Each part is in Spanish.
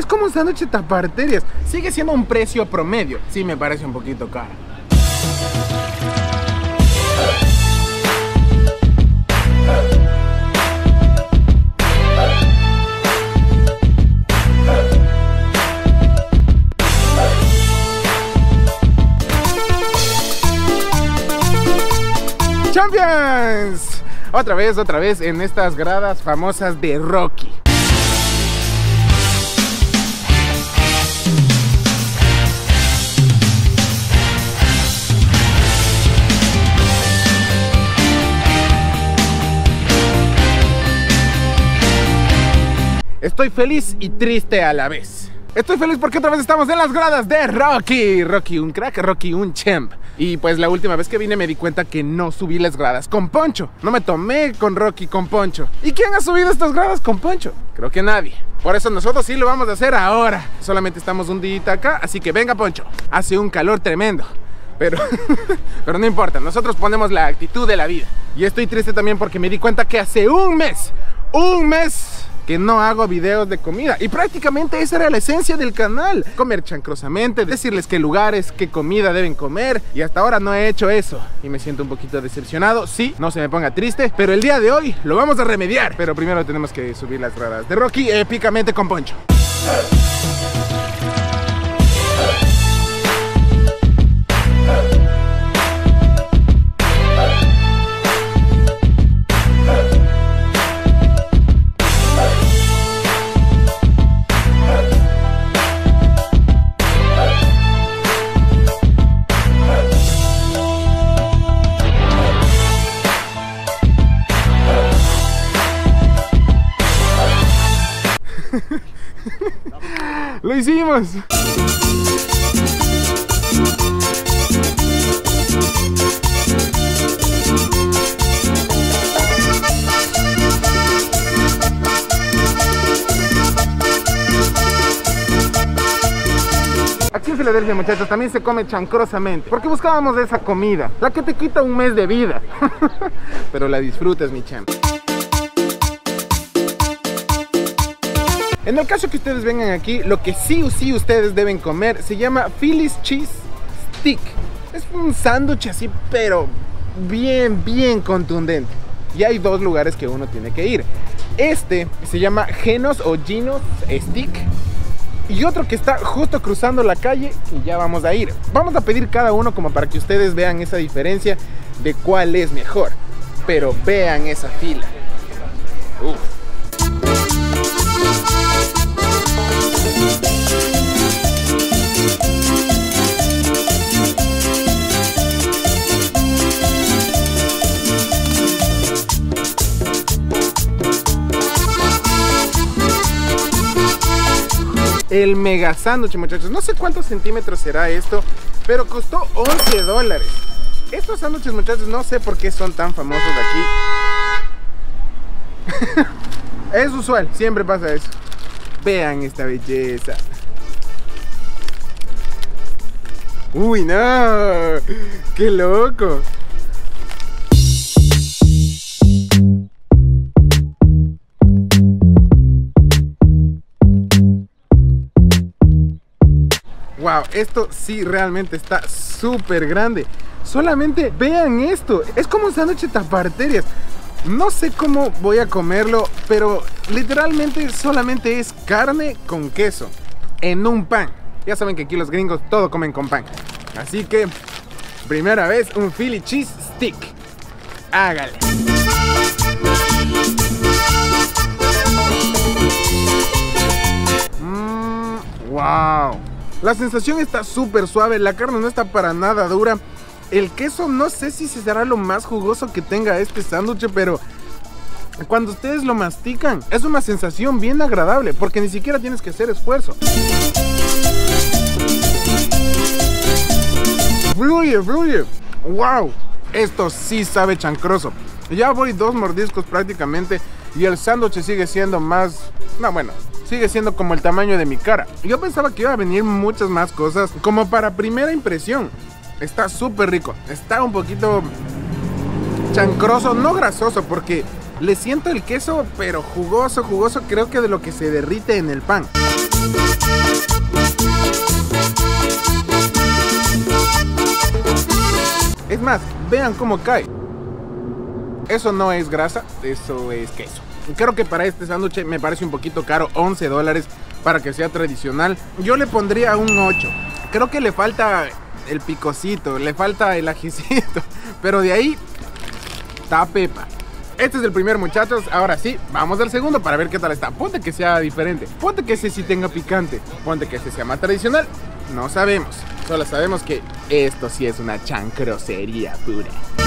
como un sándwich taparterias. Sigue siendo un precio promedio. Sí, me parece un poquito caro. ¡Champions! Otra vez en estas gradas famosas de Rocky. Estoy feliz y triste a la vez. Estoy feliz porque otra vez estamos en las gradas de Rocky. Rocky un crack, Rocky un champ. Y pues la última vez que vine me di cuenta que no subí las gradas con Poncho. No me tomé con Rocky con Poncho. ¿Y quién ha subido estas gradas con Poncho? Creo que nadie. Por eso nosotros sí lo vamos a hacer ahora. Solamente estamos un día acá, así que venga Poncho. Hace un calor tremendo. Pero no importa, nosotros ponemos la actitud de la vida. Y estoy triste también porque me di cuenta que hace un mes que no hago videos de comida. Y prácticamente esa era la esencia del canal. Comer chancrosamente, decirles qué lugares, qué comida deben comer. Y hasta ahora no he hecho eso. Y me siento un poquito decepcionado. Sí, no se me ponga triste, pero el día de hoy lo vamos a remediar. Pero primero tenemos que subir las gradas de Rocky épicamente con Poncho. ¡Lo hicimos! Aquí en Filadelfia, muchachos, también se come chancrosamente, porque buscábamos esa comida, la que te quita un mes de vida. Pero la disfrutas, mi champ. En el caso que ustedes vengan aquí, lo que sí ustedes deben comer se llama Philly's Cheese Stick. Es un sándwich así, pero bien contundente. Y hay dos lugares que uno tiene que ir. Este se llama Geno's o Geno's Stick. Y otro que está justo cruzando la calle y ya vamos a ir. Vamos a pedir cada uno como para que ustedes vean esa diferencia de cuál es mejor. Pero vean esa fila. Uf. El mega sándwich, muchachos. No sé cuántos centímetros será esto, pero costó $11. Estos sándwiches, muchachos, no sé por qué son tan famosos aquí. Es usual, siempre pasa eso. Vean esta belleza. Uy, no. Qué loco. Wow, esto sí realmente está súper grande. Solamente vean esto. Es como un sándwich taparterias. No sé cómo voy a comerlo, pero literalmente solamente es carne con queso en un pan. Ya saben que aquí los gringos todo comen con pan. Así que, primera vez, un Philly Cheese Stick. Hágale. Wow. La sensación está súper suave, la carne no está para nada dura. El queso no sé si será lo más jugoso que tenga este sándwich, pero cuando ustedes lo mastican es una sensación bien agradable, porque ni siquiera tienes que hacer esfuerzo. Fluye. Wow, esto sí sabe chancroso. Ya voy 2 mordiscos prácticamente y el sándwich sigue siendo más... No, bueno, sigue siendo como el tamaño de mi cara. Yo pensaba que iba a venir muchas más cosas como para primera impresión. Está súper rico. Está un poquito chancroso, no grasoso, porque le siento el queso, pero jugoso, creo que de lo que se derrite en el pan. Es más, vean cómo cae. Eso no es grasa, eso es queso. Creo que para este sándwich me parece un poquito caro, $11 para que sea tradicional. Yo le pondría un 8. Creo que le falta el picocito, le falta el ajicito, pero de ahí está pepa. Este es el primer, muchachos. Ahora sí, vamos al segundo para ver qué tal está. Ponte que sea diferente, ponte que ese sí tenga picante, ponte que ese sea más tradicional. No sabemos, solo sabemos que esto sí es una chancrosería pura.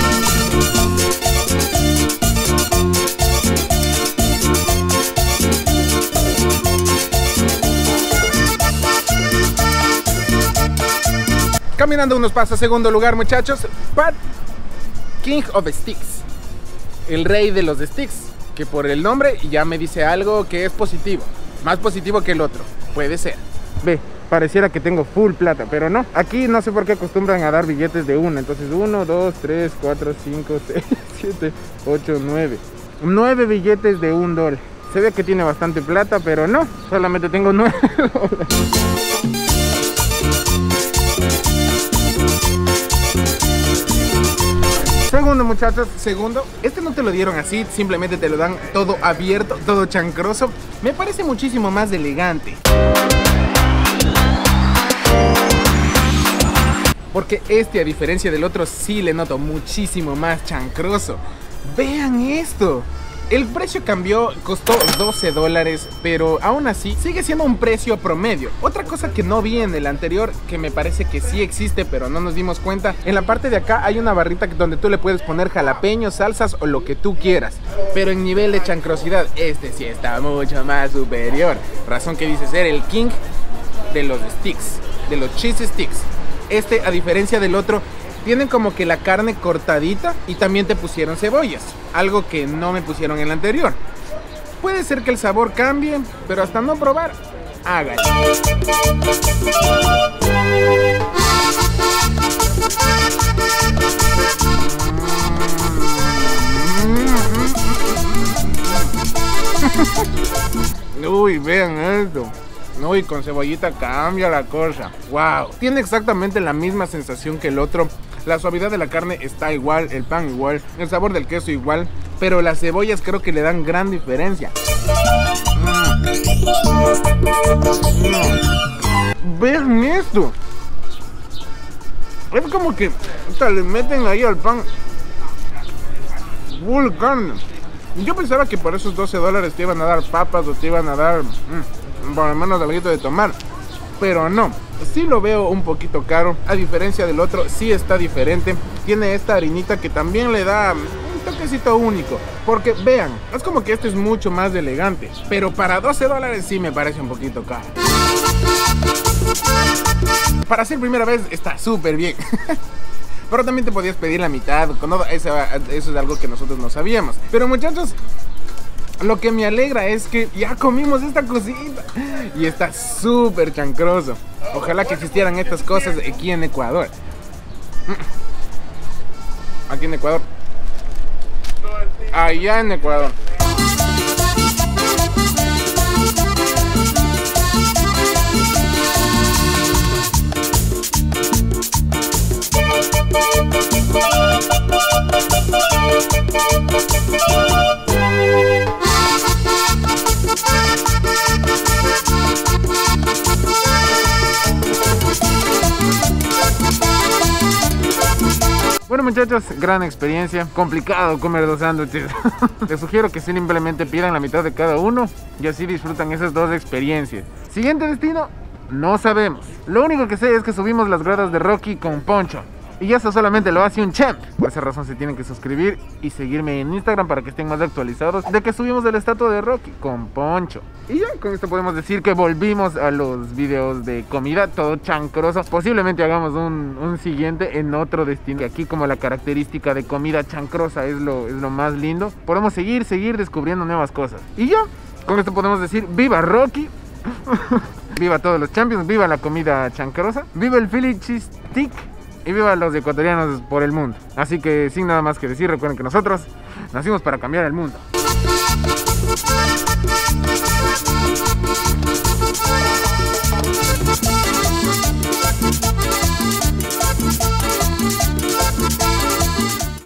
Caminando unos pasos, segundo lugar, muchachos, Pat King of Sticks, el rey de los sticks, que por el nombre ya me dice algo que es positivo, más positivo que el otro, puede ser. Ve, pareciera que tengo full plata, pero no. Aquí no sé por qué acostumbran a dar billetes de una. Entonces 1, 2, 3, 4, 5, 6, 7, 8, 9. 9 billetes de $1. Se ve que tiene bastante plata, pero no, solamente tengo $9. Segundo, muchachos, segundo. Este no te lo dieron así, simplemente te lo dan todo abierto, todo chancroso. Me parece muchísimo más elegante. Porque este, a diferencia del otro, sí le noto muchísimo más chancroso. Vean esto. El precio cambió, costó $12, pero aún así sigue siendo un precio promedio. Otra cosa que no vi en el anterior, que me parece que sí existe, pero no nos dimos cuenta, en la parte de acá hay una barrita donde tú le puedes poner jalapeños, salsas o lo que tú quieras. Pero en nivel de chancrosidad, este sí está mucho más superior. Razón que dice ser el king de los sticks, de los cheese sticks. Este, a diferencia del otro, tienen como que la carne cortadita y también te pusieron cebollas, algo que no me pusieron en el anterior. Puede ser que el sabor cambie, pero hasta no probar, hágalo. Uy, vean esto. Uy, con cebollita cambia la cosa. Wow, tiene exactamente la misma sensación que el otro. La suavidad de la carne está igual, el pan igual, el sabor del queso igual, pero las cebollas creo que le dan gran diferencia. Vean esto. Es como que le meten ahí al pan full carne. Yo pensaba que por esos $12 te iban a dar papas o te iban a dar por lo menos algo de tomar, pero no. Sí lo veo un poquito caro, a diferencia del otro, sí está diferente. Tiene esta harinita que también le da un toquecito único, porque vean, es como que este es mucho más elegante, pero para $12 sí me parece un poquito caro. Para ser primera vez está súper bien. Pero también te podías pedir la mitad, eso es algo que nosotros no sabíamos. Pero muchachos, lo que me alegra es que ya comimos esta cosita y está súper chancroso. Ojalá que existieran estas cosas aquí en Ecuador. Aquí en Ecuador. Allá en Ecuador. Bueno, muchachos, gran experiencia. Complicado comer 2 sándwiches. Les sugiero que simplemente pidan la mitad de cada uno y así disfrutan esas 2 experiencias. Siguiente destino, no sabemos. Lo único que sé es que subimos las gradas de Rocky con Poncho. Y eso solamente lo hace un champ. Por esa razón se tienen que suscribir y seguirme en Instagram para que estén más actualizados de que subimos la estatua de Rocky con Poncho. Y ya con esto podemos decir que volvimos a los videos de comida, todo chancroso. Posiblemente hagamos un siguiente en otro destino. Y aquí, como la característica de comida chancrosa es lo más lindo, podemos seguir descubriendo nuevas cosas. Y ya con esto podemos decir viva Rocky. Viva todos los champions, viva la comida chancrosa, viva el Philly Cheese Stick y viva los ecuatorianos por el mundo. Así que sin nada más que decir, recuerden que nosotros nacimos para cambiar el mundo.